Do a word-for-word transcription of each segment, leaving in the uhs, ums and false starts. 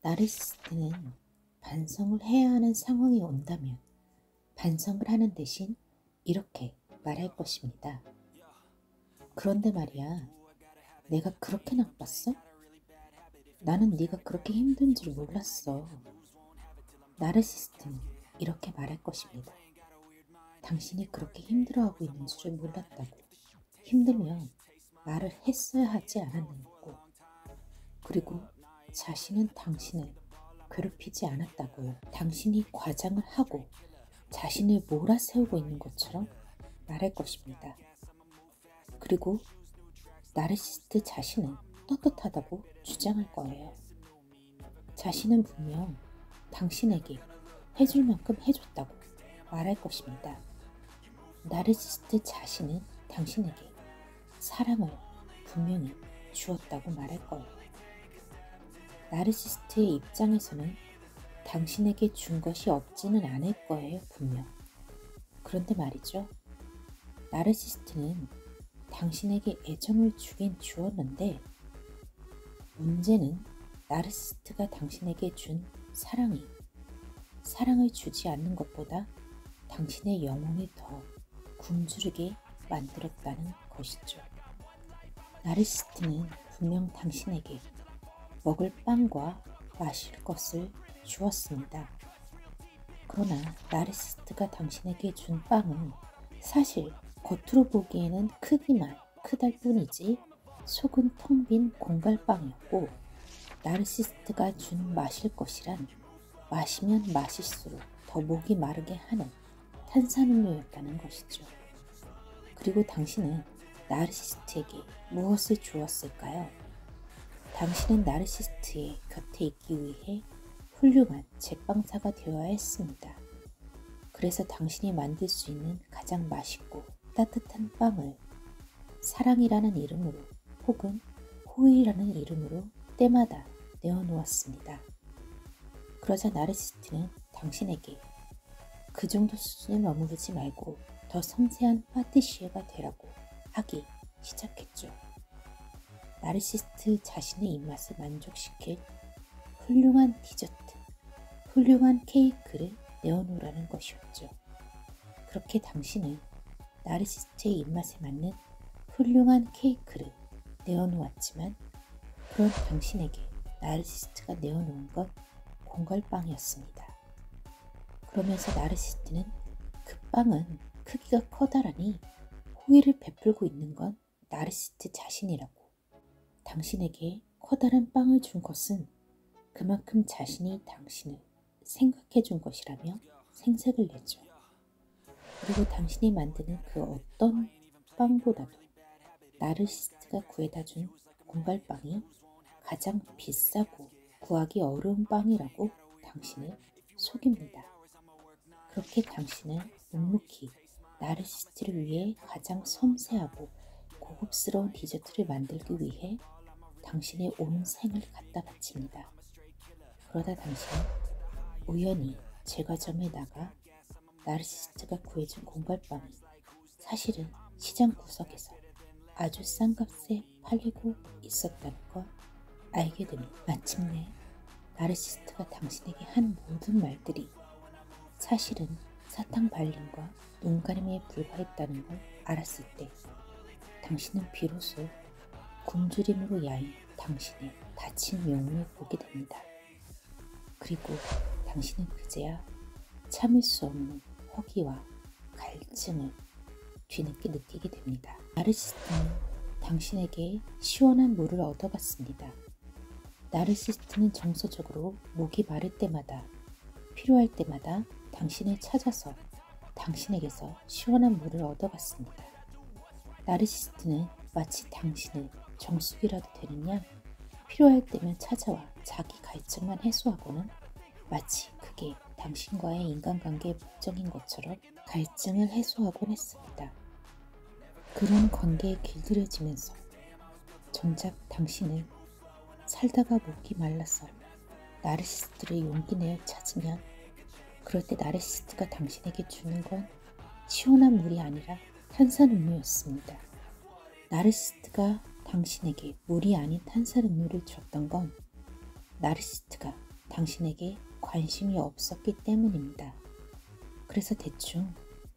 나르시스트는 반성을 해야 하는 상황이 온다면 반성을 하는 대신 이렇게 말할 것입니다. 그런데 말이야, 내가 그렇게 나빴어? 나는 네가 그렇게 힘든 줄 몰랐어. 나르시스트는 이렇게 말할 것입니다. 당신이 그렇게 힘들어하고 있는 줄을 몰랐다고. 힘들면 말을 했어야 하지 않았느냐고. 그리고 자신은 당신을 괴롭히지 않았다고요. 당신이 과장을 하고 자신을 몰아세우고 있는 것처럼 말할 것입니다. 그리고 나르시스트 자신은 떳떳하다고 주장할 거예요. 자신은 분명 당신에게 해줄 만큼 해줬다고 말할 것입니다. 나르시스트 자신은 당신에게 사랑을 분명히 주었다고 말할 거예요. 나르시스트의 입장에서는 당신에게 준 것이 없지는 않을 거예요, 분명. 그런데 말이죠. 나르시스트는 당신에게 애정을 주긴 주었는데 문제는 나르시스트가 당신에게 준 사랑이 사랑을 주지 않는 것보다 당신의 영혼을 더 굶주리게 만들었다는 것이죠. 나르시스트는 분명 당신에게 먹을 빵과 마실 것을 주었습니다. 그러나 나르시스트가 당신에게 준 빵은 사실 겉으로 보기에는 크기만 크달 뿐이지 속은 텅 빈 공갈빵이었고, 나르시스트가 준 마실 것이란 마시면 마실수록 더 목이 마르게 하는 탄산음료였다는 것이죠. 그리고 당신은 나르시스트에게 무엇을 주었을까요? 당신은 나르시스트의 곁에 있기 위해 훌륭한 제빵사가 되어야 했습니다. 그래서 당신이 만들 수 있는 가장 맛있고 따뜻한 빵을 사랑이라는 이름으로 혹은 호의라는 이름으로 때마다 내어놓았습니다. 그러자 나르시스트는 당신에게 그 정도 수준을 머무르지 말고 더 섬세한 파티시에가 되라고 하기 시작했죠. 나르시스트 자신의 입맛을 만족시킬 훌륭한 디저트, 훌륭한 케이크를 내어놓으라는 것이었죠. 그렇게 당신은 나르시스트의 입맛에 맞는 훌륭한 케이크를 내어놓았지만 그런 당신에게 나르시스트가 내어놓은 건 공갈빵이었습니다. 그러면서 나르시스트는 그 빵은 크기가 커다라니 호의를 베풀고 있는 건 나르시스트 자신이라고, 당신에게 커다란 빵을 준 것은 그만큼 자신이 당신을 생각해 준 것이라며 생색을 내죠. 그리고 당신이 만드는 그 어떤 빵보다도 나르시스트가 구해다 준 공갈빵이 가장 비싸고 구하기 어려운 빵이라고 당신을 속입니다. 그렇게 당신은 묵묵히 나르시스트를 위해 가장 섬세하고 고급스러운 디저트를 만들기 위해 당신의 온 생을 갖다 바칩니다. 그러다 당신은 우연히 제과점에 나가 나르시스트가 구해준 공갈빵이 사실은 시장 구석에서 아주 싼 값에 팔리고 있었다는 걸 알게 됩니다. 마침내 나르시스트가 당신에게 한 모든 말들이 사실은 사탕 발림과 눈가림에 불과했다는 걸 알았을 때 당신은 비로소 굶주림으로 야인 당신의 다친 영혼을 보게 됩니다. 그리고 당신은 그제야 참을 수 없는 허기와 갈증을 뒤늦게 느끼게 됩니다. 나르시스트는 당신에게 시원한 물을 얻어갔습니다. 나르시스트는 정서적으로 목이 마를 때마다 필요할 때마다 당신을 찾아서 당신에게서 시원한 물을 얻어갔습니다. 나르시스트는 마치 당신을 정수기라도 되는 양 필요할 때면 찾아와 자기 갈증만 해소하고는 마치 그게 당신과의 인간관계의 목적인 것처럼 갈증을 해소하곤 했습니다. 그런 관계에 길들여지면서 정작 당신은 살다가 목이 말라서 나르시스트를 용기 내어 찾으면 그럴 때 나르시스트가 당신에게 주는 건 시원한 물이 아니라 탄산음료였습니다. 나르시스트가 당신에게 물이 아닌 탄산음료를 줬던 건 나르시스트가 당신에게 관심이 없었기 때문입니다. 그래서 대충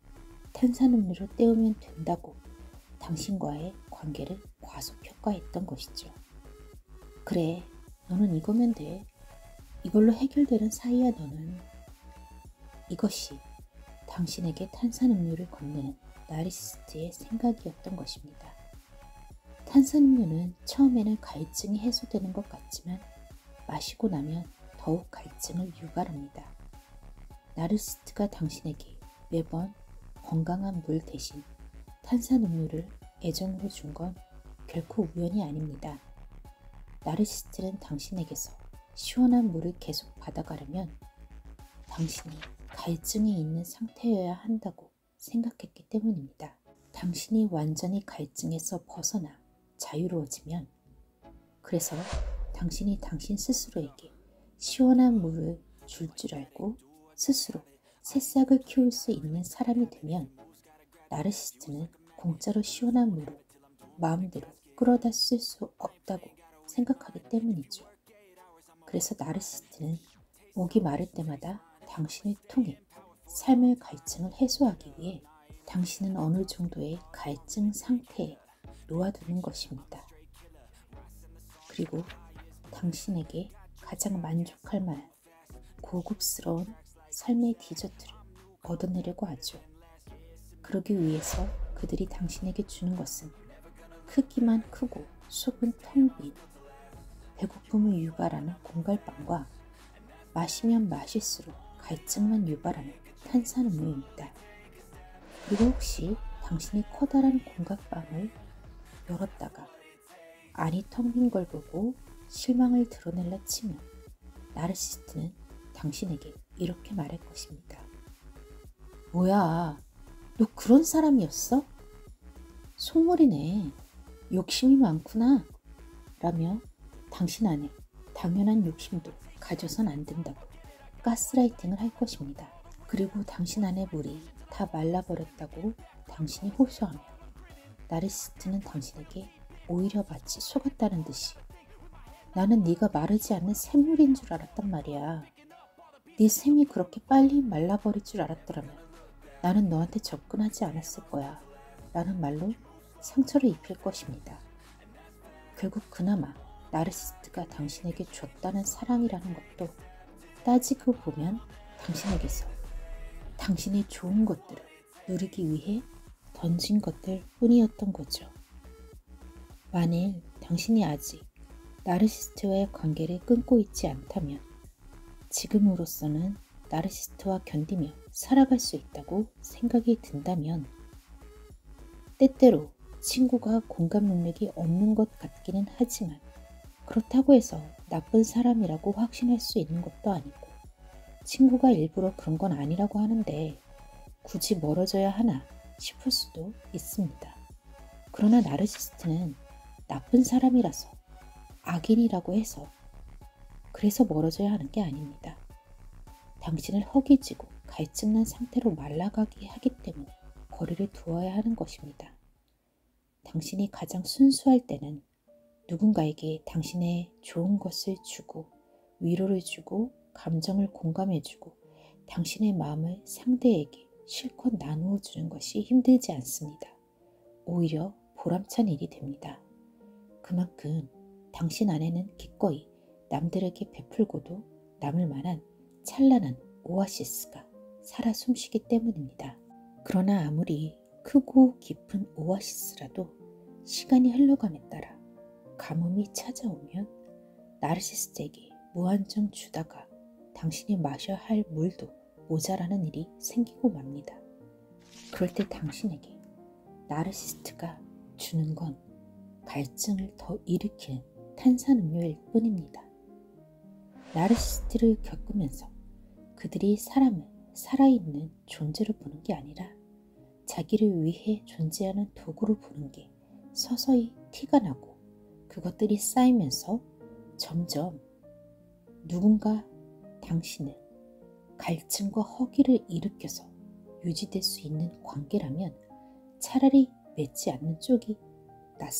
탄산음료로 때우면 된다고 당신과의 관계를 과소평가했던 것이죠. 그래, 너는 이거면 돼. 이걸로 해결되는 사이야 너는. 이것이 당신에게 탄산음료를 건네는 나르시시스트의 생각이었던 것입니다. 탄산음료는 처음에는 갈증이 해소되는 것 같지만 마시고 나면 더욱 갈증을 유발합니다. 나르시시스트가 당신에게 매번 건강한 물 대신 탄산음료를 애정으로 준 건 결코 우연이 아닙니다. 나르시시스트는 당신에게서 시원한 물을 계속 받아가려면 당신이 갈증이 있는 상태여야 한다고 생각했기 때문입니다. 당신이 완전히 갈증에서 벗어나 자유로워지면, 그래서 당신이 당신 스스로에게 시원한 물을 줄 줄 알고 스스로 새싹을 키울 수 있는 사람이 되면 나르시시스트는 공짜로 시원한 물을 마음대로 끌어다 쓸 수 없다고 생각하기 때문이죠. 그래서 나르시시스트는 목이 마를 때마다 당신을 통해 삶의 갈증을 해소하기 위해 당신은 어느 정도의 갈증 상태에 놓아두는 것입니다. 그리고 당신에게 가장 만족할 만한 고급스러운 삶의 디저트를 얻어내려고 하죠. 그러기 위해서 그들이 당신에게 주는 것은 크기만 크고 속은 텅 빈 배고픔을 유발하는 공갈빵과 마시면 마실수록 갈증만 유발하는 탄산음료입니다. 그리고 혹시 당신이 커다란 공갈빵을 열었다가 안이 텅 빈 걸 보고 실망을 드러낼라 치면 나르시시스트는 당신에게 이렇게 말할 것입니다. 뭐야, 너 그런 사람이었어? 속물이네. 욕심이 많구나. 라며 당신 안에 당연한 욕심도 가져선 안 된다고 가스라이팅을 할 것입니다. 그리고 당신 안의 물이 다 말라버렸다고 당신이 호소하며 나르시시스트는 당신에게 오히려 마치 속았다는 듯이 나는 네가 마르지 않는 샘물인 줄 알았단 말이야. 네 샘이 그렇게 빨리 말라버릴 줄 알았더라면 나는 너한테 접근하지 않았을 거야. 라는 말로 상처를 입힐 것입니다. 결국 그나마 나르시시스트가 당신에게 줬다는 사랑이라는 것도 따지고 보면 당신에게서 당신의 좋은 것들을 누리기 위해 던진 것들 뿐이었던 거죠. 만일 당신이 아직 나르시시스트와의 관계를 끊고 있지 않다면 지금으로서는 나르시시스트와 견디며 살아갈 수 있다고 생각이 든다면, 때때로 친구가 공감 능력이 없는 것 같기는 하지만 그렇다고 해서 나쁜 사람이라고 확신할 수 있는 것도 아니고 친구가 일부러 그런 건 아니라고 하는데 굳이 멀어져야 하나 싶을 수도 있습니다. 그러나 나르시시스트는 나쁜 사람이라서, 악인이라고 해서 그래서 멀어져야 하는 게 아닙니다. 당신을 허기지고 갈증난 상태로 말라가게 하기 때문에 거리를 두어야 하는 것입니다. 당신이 가장 순수할 때는 누군가에게 당신의 좋은 것을 주고 위로를 주고 감정을 공감해주고 당신의 마음을 상대에게 실컷 나누어 주는 것이 힘들지 않습니다. 오히려 보람찬 일이 됩니다. 그만큼 당신 안에는 기꺼이 남들에게 베풀고도 남을 만한 찬란한 오아시스가 살아 숨쉬기 때문입니다. 그러나 아무리 크고 깊은 오아시스라도 시간이 흘러감에 따라 가뭄이 찾아오면 나르시시스트에게 무한정 주다가 당신이 마셔야 할 물도 모자라는 일이 생기고 맙니다. 그럴 때 당신에게 나르시시스트가 주는 건 갈증을 더 일으키는 탄산음료일 뿐입니다. 나르시시스트를 겪으면서 그들이 사람을 살아있는 존재로 보는 게 아니라 자기를 위해 존재하는 도구로 보는 게 서서히 티가 나고 그것들이 쌓이면서 점점 누군가 당신을 갈증과 허기를 일으켜서 유지될 수 있는 관계라면 차라리 맺지 않는 쪽이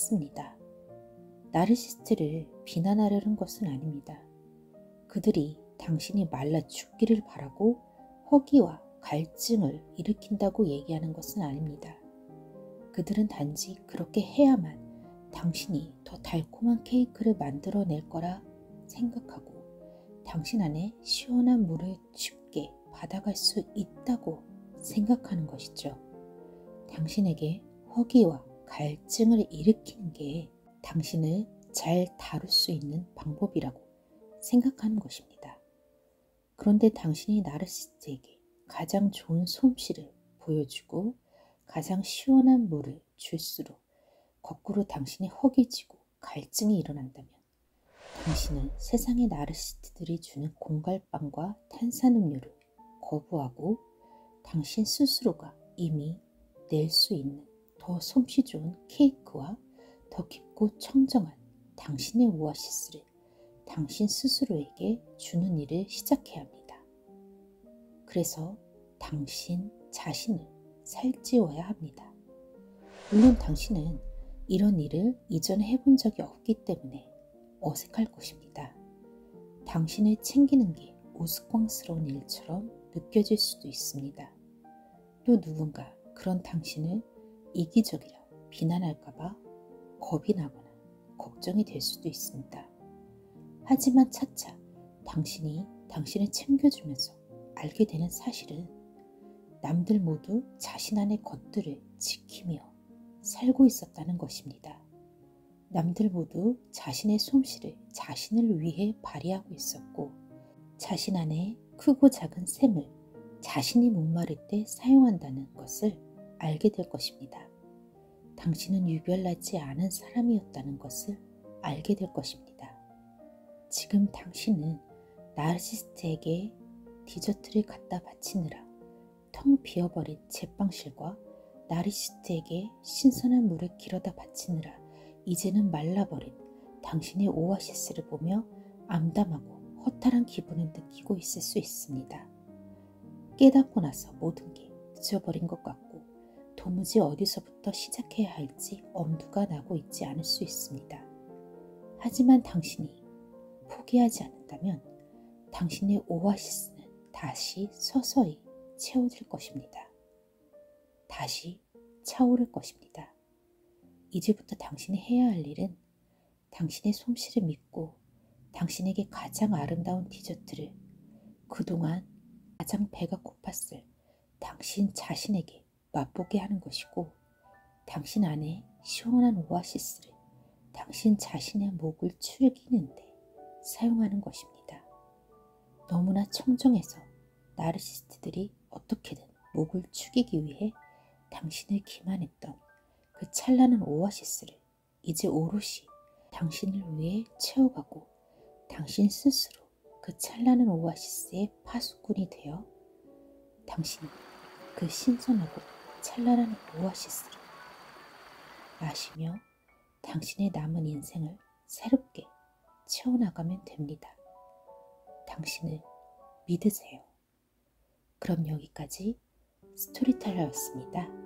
낫습니다. 나르시시스트를 비난하려는 것은 아닙니다. 그들이 당신이 말라 죽기를 바라고 허기와 갈증을 일으킨다고 얘기하는 것은 아닙니다. 그들은 단지 그렇게 해야만 당신이 더 달콤한 케이크를 만들어낼 거라 생각하고 당신 안에 시원한 물을 쉽게 받아갈 수 있다고 생각하는 것이죠. 당신에게 허기와 갈증을 일으키는 게 당신을 잘 다룰 수 있는 방법이라고 생각하는 것입니다. 그런데 당신이 나르시스트에게 가장 좋은 솜씨를 보여주고 가장 시원한 물을 줄수록 거꾸로 당신이 허기지고 갈증이 일어난다면 당신은 세상의 나르시스트들이 주는 공갈빵과 탄산음료를 거부하고 당신 스스로가 이미 낼 수 있는 더 솜씨 좋은 케이크와 더 깊고 청정한 당신의 오아시스를 당신 스스로에게 주는 일을 시작해야 합니다. 그래서 당신 자신을 살찌워야 합니다. 물론 당신은 이런 일을 이전에 해본 적이 없기 때문에 어색할 것입니다. 당신을 챙기는 게 우스꽝스러운 일처럼 느껴질 수도 있습니다. 또 누군가 그런 당신을 이기적이라 비난할까봐 겁이 나거나 걱정이 될 수도 있습니다. 하지만 차차 당신이 당신을 챙겨주면서 알게 되는 사실은 남들 모두 자신 안의 것들을 지키며 살고 있었다는 것입니다. 남들 모두 자신의 솜씨를 자신을 위해 발휘하고 있었고 자신 안에 크고 작은 샘을 자신이 목마를 때 사용한다는 것을 알게 될 것입니다. 당신은 유별나지 않은 사람이었다는 것을 알게 될 것입니다. 지금 당신은 나르시스트에게 디저트를 갖다 바치느라 텅 비어버린 제빵실과 나르시스트에게 신선한 물을 길어다 바치느라 이제는 말라버린 당신의 오아시스를 보며 암담하고 허탈한 기분을 느끼고 있을 수 있습니다. 깨닫고 나서 모든 게 늦어버린 것 같고 도무지 어디서부터 시작해야 할지 엄두가 나고 있지 않을 수 있습니다. 하지만 당신이 포기하지 않는다면 당신의 오아시스는 다시 서서히 채워질 것입니다. 다시 차오를 것입니다. 이제부터 당신이 해야 할 일은 당신의 솜씨를 믿고 당신에게 가장 아름다운 디저트를 그동안 가장 배가 고팠을 당신 자신에게 맛보게 하는 것이고 당신 안에 시원한 오아시스를 당신 자신의 목을 축이는데 사용하는 것입니다. 너무나 청정해서 나르시스트들이 어떻게든 목을 축이기 위해 당신을 기만했던 그 찬란한 오아시스를 이제 오롯이 당신을 위해 채워가고 당신 스스로 그 찬란한 오아시스의 파수꾼이 되어 당신이 그 신선하고 찬란한 오아시스를 마시며 당신의 남은 인생을 새롭게 채워나가면 됩니다. 당신을 믿으세요. 그럼 여기까지 스토리텔러였습니다.